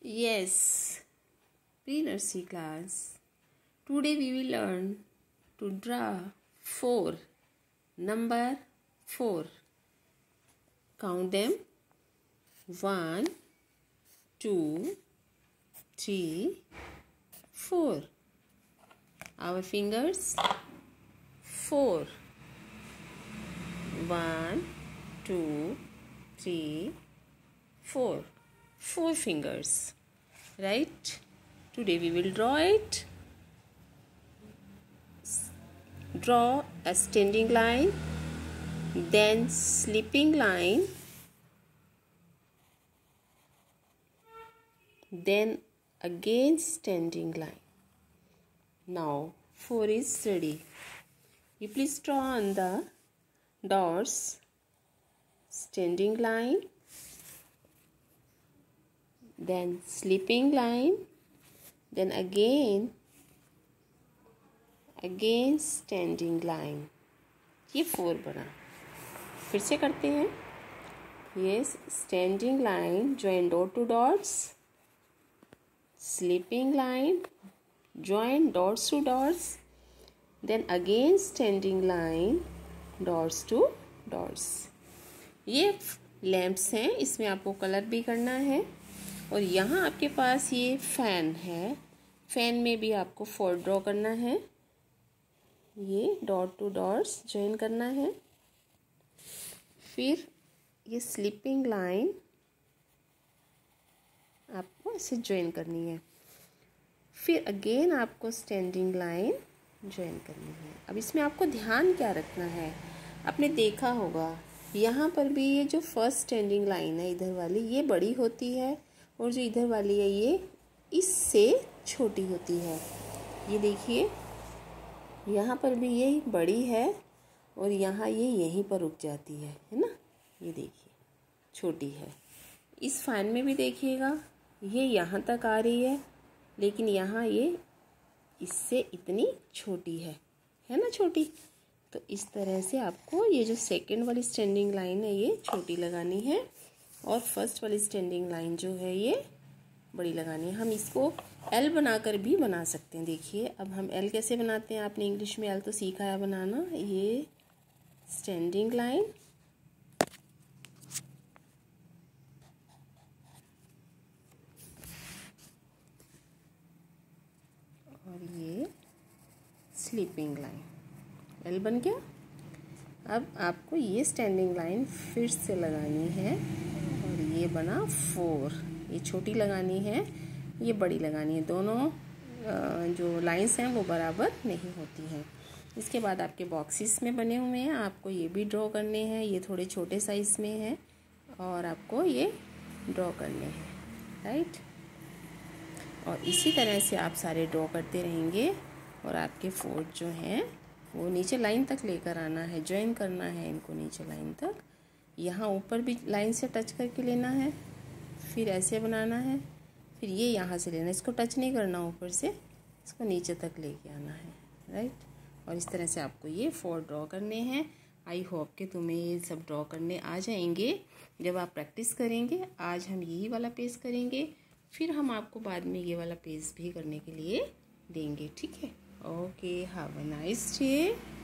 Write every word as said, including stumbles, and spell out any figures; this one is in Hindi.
Yes, pre-nursery class. Today we will learn to draw four. Number four. Count them. One, two, three, four. Our fingers. Four. One, two, three, four. Four fingers. Right? Today we will draw it. Draw a standing line, then slipping line, then again standing line. Now four is ready. You please draw on the dots standing line, then slipping line, then again again standing line. ये फोर बना. फिर से करते हैं. Yes, standing line join dot to dots, slipping line join dots to dots, then again standing line dots to dots. ये लैंप्स हैं, इसमें आपको कलर भी करना है. और यहाँ आपके पास ये फैन है. फैन में भी आपको फोर ड्रॉ करना है. ये डॉट टू डॉट्स ज्वाइन करना है. फिर ये स्लिपिंग लाइन आपको ऐसे ज्वाइन करनी है. फिर अगेन आपको स्टैंडिंग लाइन ज्वाइन करनी है. अब इसमें आपको ध्यान क्या रखना है, आपने देखा होगा यहाँ पर भी ये जो फर्स्ट स्टैंडिंग लाइन है इधर वाली, ये बड़ी होती है, और जो इधर वाली है ये इससे छोटी होती है. ये देखिए यहाँ पर भी ये बड़ी है और यहाँ ये यहीं पर रुक जाती है, है ना. ये देखिए छोटी है. इस फैन में भी देखिएगा ये यहाँ तक आ रही है, लेकिन यहाँ ये इससे इतनी छोटी है, है ना, छोटी. तो इस तरह से आपको ये जो सेकंड वाली स्टैंडिंग लाइन है ये छोटी लगानी है, और फर्स्ट वाली स्टैंडिंग लाइन जो है ये बड़ी लगानी है. हम इसको एल बनाकर भी बना सकते हैं. देखिए अब हम एल कैसे बनाते हैं. आपने इंग्लिश में एल तो सीखा है बनाना. ये स्टैंडिंग लाइन, और ये स्लीपिंग लाइन. एल बन गया. अब आपको ये स्टैंडिंग लाइन फिर से लगानी है, और ये बना फोर. ये छोटी लगानी है, ये बड़ी लगानी है. दोनों जो लाइंस हैं वो बराबर नहीं होती हैं. इसके बाद आपके बॉक्सेस में बने हुए हैं, आपको ये भी ड्रॉ करने हैं. ये थोड़े छोटे साइज में है और आपको ये ड्रॉ करने हैं. राइट. और इसी तरह से आप सारे ड्रॉ करते रहेंगे, और आपके फोर्थ जो हैं वो नीचे लाइन तक लेकर आना है. ज्वाइन करना है इनको नीचे लाइन तक. यहाँ ऊपर भी लाइन से टच करके लेना है, फिर ऐसे बनाना है, फिर ये यहाँ से लेना. इसको टच नहीं करना ऊपर से, इसको नीचे तक लेके आना है. राइट. और इस तरह से आपको ये फोर ड्रॉ करने हैं. आई होप कि तुम्हें ये सब ड्रॉ करने आ जाएंगे जब आप प्रैक्टिस करेंगे. आज हम यही वाला पेज करेंगे, फिर हम आपको बाद में ये वाला पेज भी करने के लिए देंगे. ठीक है. Okay, have a nice day.